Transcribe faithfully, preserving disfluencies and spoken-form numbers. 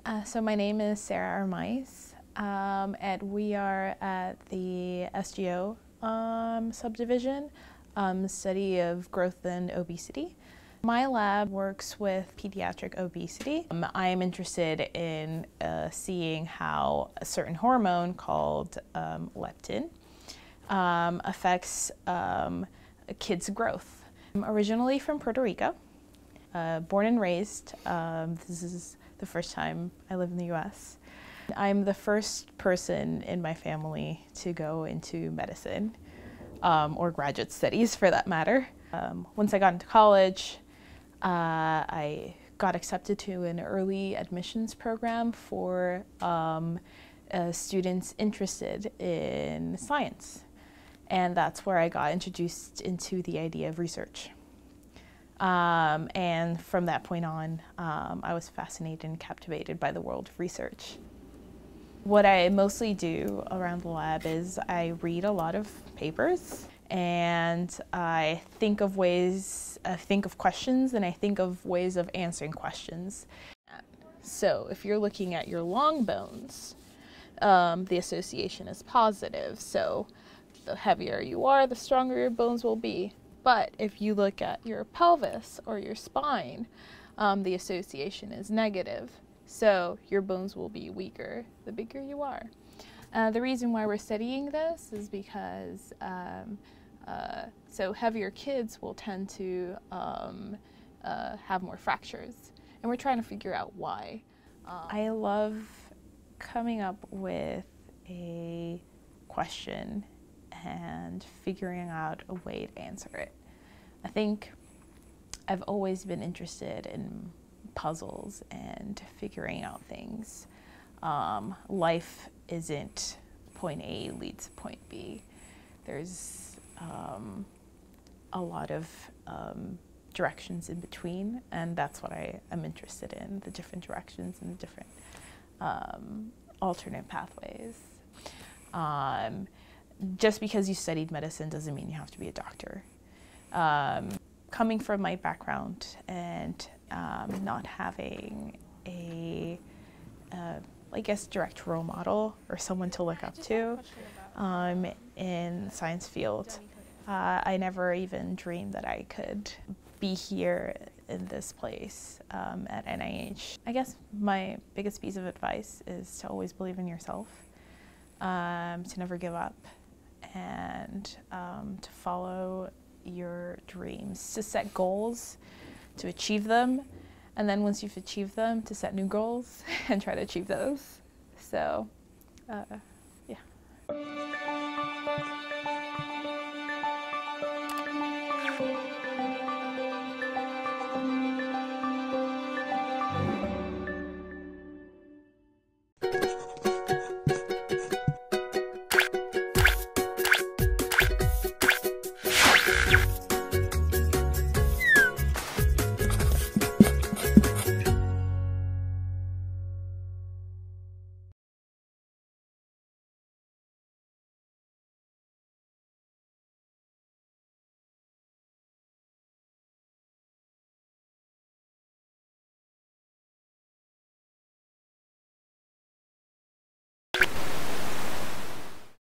Uh, so my name is Sara Armaiz, um, and we are at the S G O um, subdivision, um, study of growth and obesity. My lab works with pediatric obesity. Um, I am interested in uh, seeing how a certain hormone called um, leptin um, affects um, a kid's growth. I'm originally from Puerto Rico, uh, born and raised. Um, this is the first time I live in the U S I'm the first person in my family to go into medicine, um, or graduate studies for that matter. Um, once I got into college, uh, I got accepted to an early admissions program for um, uh, students interested in science. And that's where I got introduced into the idea of research. Um, and from that point on, um, I was fascinated and captivated by the world of research. What I mostly do around the lab is I read a lot of papers, and I think of ways, I think of questions, and I think of ways of answering questions. So if you're looking at your long bones, um, the association is positive. So the heavier you are, the stronger your bones will be. But if you look at your pelvis or your spine, um, the association is negative. So your bones will be weaker the bigger you are. Uh, the reason why we're studying this is because um, uh, so heavier kids will tend to um, uh, have more fractures. And we're trying to figure out why. Um, I love coming up with a question and figuring out a way to answer it. I think I've always been interested in puzzles and figuring out things. Um, life isn't point A leads to point B. There's um, a lot of um, directions in between, and that's what I am interested in, the different directions and the different um, alternate pathways. Um, Just because you studied medicine doesn't mean you have to be a doctor. Um, coming from my background and um, not having a, uh, I guess, direct role model or someone to look up to um, in the science field, uh, I never even dreamed that I could be here in this place um, at N I H. I guess my biggest piece of advice is to always believe in yourself, um, to never give up, and um, to follow your dreams, to set goals, to achieve them, and then once you've achieved them, to set new goals and try to achieve those. So, uh, yeah.